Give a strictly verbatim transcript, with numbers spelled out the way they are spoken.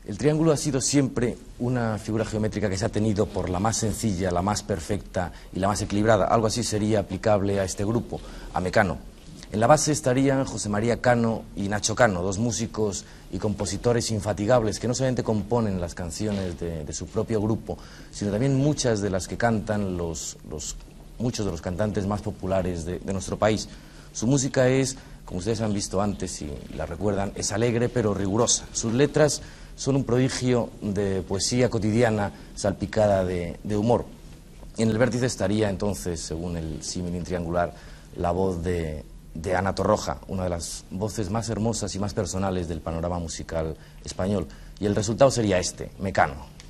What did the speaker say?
El triángulo ha sido siempre una figura geométrica que se ha tenido por la más sencilla, la más perfecta y la más equilibrada. Algo así sería aplicable a este grupo, a Mecano. En la base estarían José María Cano y Nacho Cano, dos músicos y compositores infatigables que no solamente componen las canciones de, de su propio grupo, sino también muchas de las que cantan los, los, muchos de los cantantes más populares de, de nuestro país. Su música es, como ustedes han visto antes y la recuerdan, es alegre pero rigurosa. Sus letras son un prodigio de poesía cotidiana salpicada de, de humor. En el vértice estaría entonces, según el símil triangular, la voz de, de Ana Torroja, una de las voces más hermosas y más personales del panorama musical español. Y el resultado sería este, Mecano.